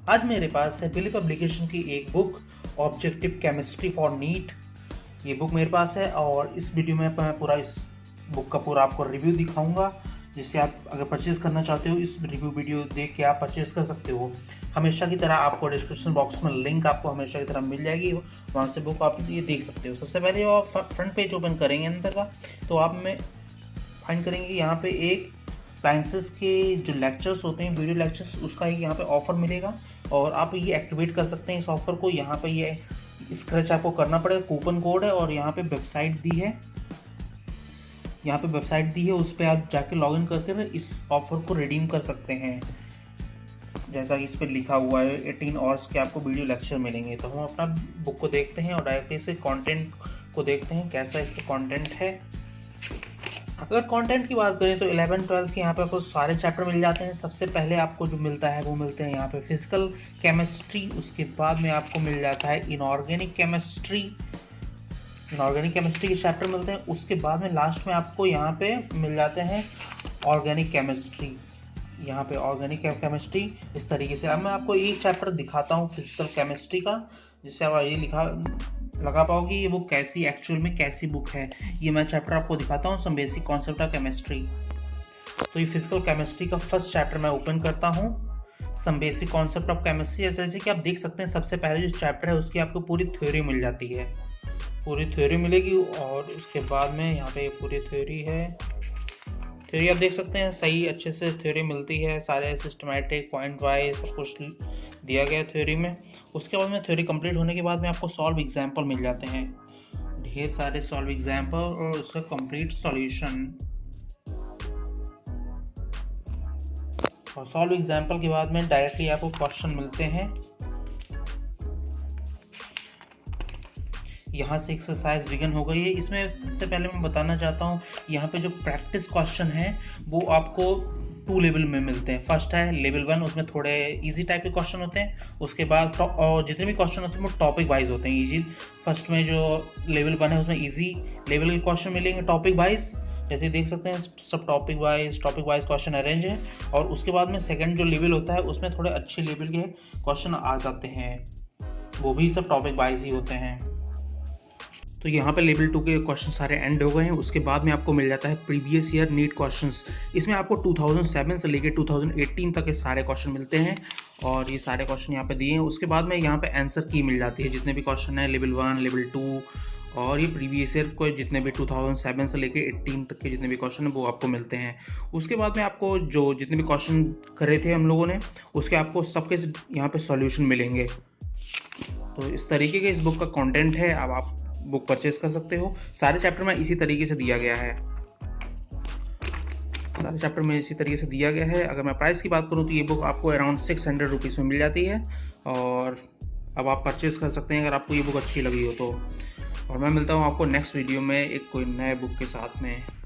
आज मेरे पास है बिली पब्लिकेशन की एक book objective chemistry for NEET. ये बुक मेरे पास है और इस वीडियो में मैं पूरा इस बुक का पूरा आपको रिव्यू दिखाऊंगा, जिससे आप अगर परचेज करना चाहते हो इस रिव्यू वीडियो देख के आप परचेज कर सकते हो। हमेशा की तरह आपको डिस्क्रिप्शन बॉक्स में लिंक आपको हमेशा की तरह मिल जाएगी, वहाँ से बुक आप ये देख सकते हो। सबसे पहले आप फ्रंट पेज ओपन करेंगे अंदर का, तो आप में फाइंड करेंगे यहाँ पे एक अप्लायंसेस के जो लेक्चर्स होते हैं, वीडियो लेक्चर्स, उसका एक यहाँ पे ऑफर मिलेगा और आप ये एक्टिवेट कर सकते हैं इस ऑफर को। यहाँ पे ये स्क्रैच आपको करना पड़ेगा, कूपन कोड है और यहाँ पे वेबसाइट दी है, उस पर आप जाके लॉगिन करके इस ऑफर को रिडीम कर सकते हैं। जैसा कि इस पर लिखा हुआ है 18 आवर्स के आपको वीडियो लेक्चर मिलेंगे। तो हम अपना बुक को देखते हैं और डायरेक्टली से कंटेंट को देखते हैं कैसा इसका कंटेंट है। अगर कंटेंट की बात करें तो 11-12 के यहाँ पे आपको सारे चैप्टर मिल जाते हैं। सबसे पहले आपको जो मिलता है वो मिलते हैं यहाँ पे फिजिकल केमिस्ट्री, उसके बाद में आपको मिल जाता है इनऑर्गेनिक केमिस्ट्री के चैप्टर मिलते हैं। उसके बाद में लास्ट में आपको यहाँ पे मिल जाते हैं ऑर्गेनिक केमिस्ट्री, यहाँ पे ऑर्गेनिक केमिस्ट्री इस तरीके से। अब मैं आपको एक चैप्टर दिखाता हूँ फिजिकल केमिस्ट्री का, जिससे आप ये लगा पाओगे ये बुक कैसी एक्चुअल में कैसी बुक है। ये मैं चैप्टर आपको दिखाता हूँ, some basic concept of chemistry. तो ये फिजिकल केमिस्ट्री का फर्स्ट चैप्टर मैं ओपन करता हूँ, some basic concept of chemistry. जैसे कि आप देख सकते हैं सबसे पहले जो चैप्टर है उसकी आपको पूरी थ्योरी मिल जाती है, पूरी थ्योरी मिलेगी। और उसके बाद में यहाँ पे पूरी थ्योरी है, थ्योरी आप देख सकते हैं सही अच्छे से थ्योरी मिलती है, सारे सिस्टमैटिक पॉइंट वाइज सब कुछ दिया गया थ्योरी में। उसके बाद में थ्योरी कंप्लीट होने के बाद में आपको सॉल्व एग्जाम्पल मिल जाते हैं, ढेर सारे सॉल्व एग्जाम्पल और उसका कंप्लीट सॉल्यूशन। और सॉल्व एग्जाम्पल के बाद में डायरेक्टली आपको क्वेश्चन मिलते हैं। यहाँ से एक्सरसाइज बिगन हो गई है। इसमें सबसे पहले मैं बताना चाहता हूँ यहाँ पे जो प्रैक्टिस क्वेश्चन है वो आपको 2 लेवल में मिलते हैं। फर्स्ट है लेवल 1, उसमें थोड़े इजी टाइप के क्वेश्चन होते हैं। उसके बाद और जितने भी क्वेश्चन होते हैं वो टॉपिक वाइज होते हैं। इजी फर्स्ट में जो लेवल 1 है उसमें इजी लेवल के क्वेश्चन मिलेंगे टॉपिक वाइज, जैसे देख सकते हैं सब टॉपिक वाइज क्वेश्चन अरेंज है। और उसके बाद में सेकंड जो लेवल होता है उसमें थोड़े अच्छे लेवल के क्वेश्चन आ जाते हैं, वो भी सब टॉपिक वाइज ही होते हैं। तो यहाँ पे लेवल 2 के क्वेश्चन सारे एंड हो गए हैं। उसके बाद में आपको मिल जाता है प्रीवियस ईयर नीट क्वेश्चंस। इसमें आपको 2007 से लेके 2018 तक के सारे क्वेश्चन मिलते हैं और ये सारे क्वेश्चन यहाँ पे दिए हैं। उसके बाद में यहाँ पे आंसर की मिल जाती है, जितने भी क्वेश्चन है लेवल 1, लेवल 2 और ये प्रीवियस ईयर को जितने भी 2007 से लेके 18 तक के जितने भी क्वेश्चन है वो आपको मिलते हैं। उसके बाद में आपको जो जितने भी क्वेश्चन करे थे हम लोगों ने उसके आपको सबके यहाँ पे सॉल्यूशन मिलेंगे। तो इस तरीके के इस बुक का कंटेंट है। अब आप बुक परचेज कर सकते हो। सारे चैप्टर में इसी तरीके से दिया गया है, अगर मैं प्राइस की बात करूँ तो ये बुक आपको अराउंड 600 रुपीज़ में मिल जाती है और अब आप परचेज कर सकते हैं अगर आपको ये बुक अच्छी लगी हो तो। और मैं मिलता हूँ आपको नेक्स्ट वीडियो में एक कोई नए बुक के साथ में।